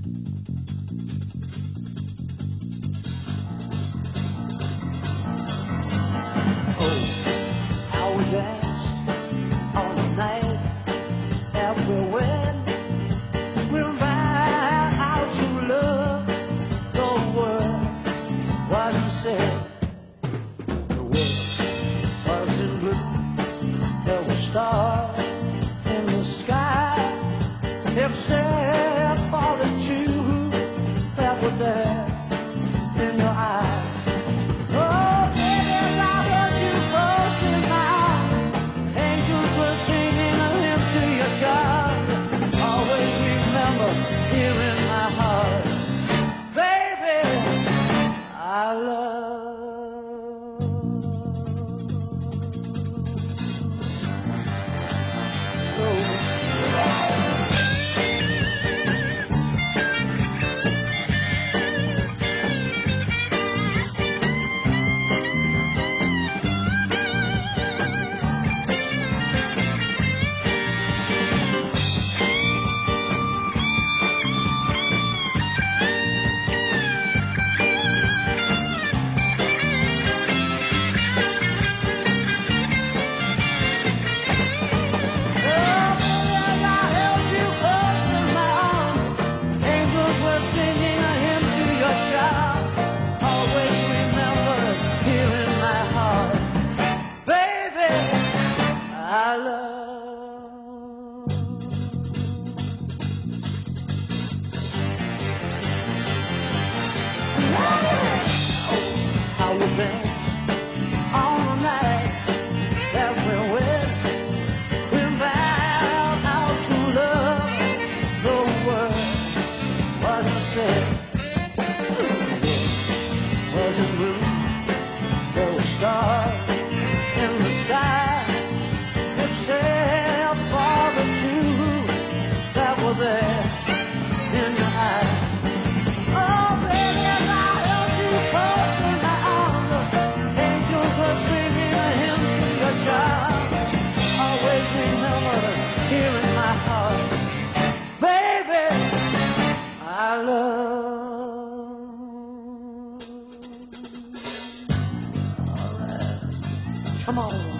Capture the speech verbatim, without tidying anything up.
Oh, how we danced all night everywhere. We vowed out to love. The word wasn't said. The word wasn't blue. There were stars in the sky, except for the two that were there in your eyes. Oh, baby, I heard you close in my arms. Angels were singing a hymn to your child. Always remember here in my heart, baby, I love. I love. Oh, how we danced all night that we're with. We vowed how to love. The word wasn't said. The word wasn't blue. There were stars in the sky, except for the two that were there in your eyes. Oh, baby, I held you close in my arms. Angels were singing a hymn to your child. Always remember here in my heart, baby, I love. All right, come on.